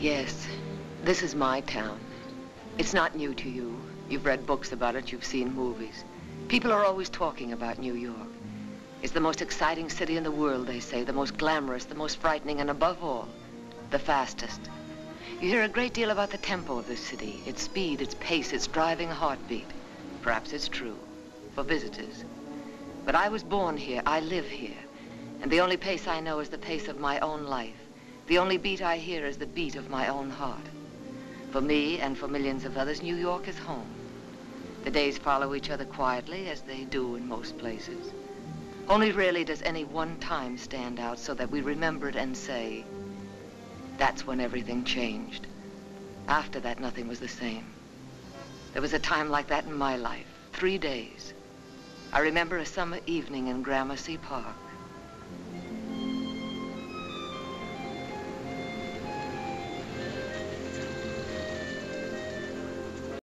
Yes, this is my town. It's not new to you. You've read books about it, you've seen movies. People are always talking about New York. It's the most exciting city in the world, they say, the most glamorous, the most frightening, and above all, the fastest. You hear a great deal about the tempo of this city, its speed, its pace, its driving heartbeat. Perhaps it's true, for visitors. But I was born here, I live here, and the only pace I know is the pace of my own life. The only beat I hear is the beat of my own heart. For me and for millions of others, New York is home. The days follow each other quietly, as they do in most places. Only rarely does any one time stand out so that we remember it and say, that's when everything changed. After that, nothing was the same. There was a time like that in my life, 3 days. I remember a summer evening in Gramercy Park.